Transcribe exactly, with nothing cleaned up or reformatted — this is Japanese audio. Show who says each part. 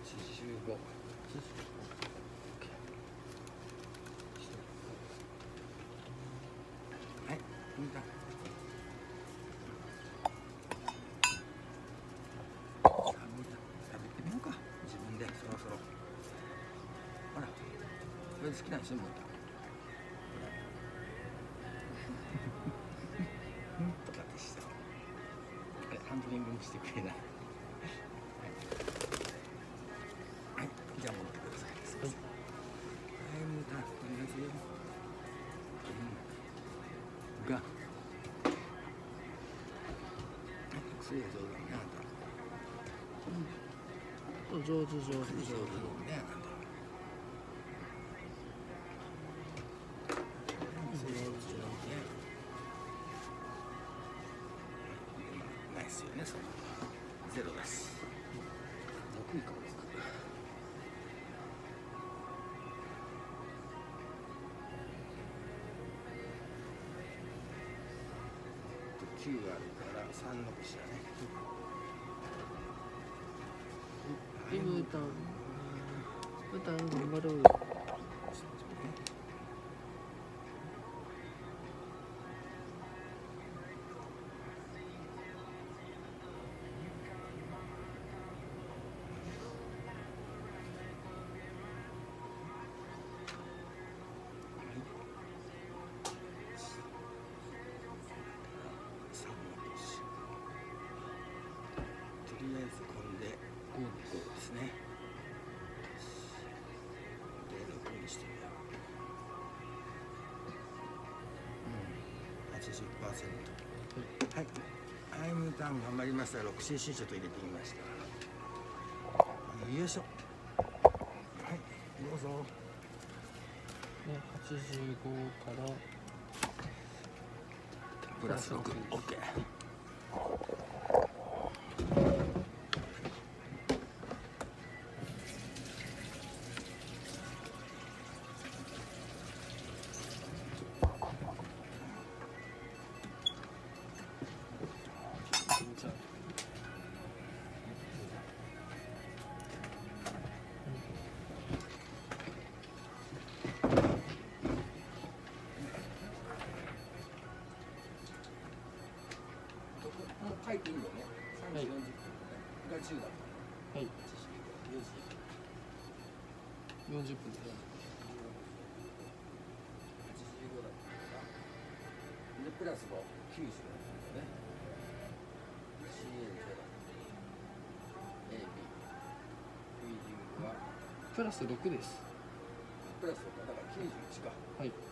Speaker 1: じゅうご。はい、見た。食べてみようか、自分でそろそろ。ほら、これ好きなんでしょ、もうた。うんとかってした。ハンドリングもしてくれない。はい、じゃあ戻ってください。はい、はい、もうた、お願いするよ。うん。が。薬が上手だね、あんた。
Speaker 2: うん。上手上手上手。
Speaker 1: 上手だね、あんた。ないっすよね、そのゼロだし。僕いかがですか。きゅうあるからさん残しだね。
Speaker 2: で、ブータン。ブータン頑張ろう。
Speaker 1: とりあえずこれでごですね。でろくにしてみよう。うん、はちじゅっパーセント。はい、はい、ムータン頑張りました。 ろくシーシー ちょっと入れてみました。よいしょ。はい、どうぞ。
Speaker 2: ね、はちじゅうごから
Speaker 1: プラスろく、オッケー。書いていいよね。さんじよんじゅっぷんね。がじゅうだった。
Speaker 2: はい。
Speaker 1: よじ。
Speaker 2: よんじゅっぷんです。
Speaker 1: はちじゅうごだったから。でプラスご、きゅうじゅうだったんだね。シーエーゼロ。エービー。フィーリングは
Speaker 2: プラスろくです。
Speaker 1: プラスごか、だからきゅうじゅういちか。
Speaker 2: はい。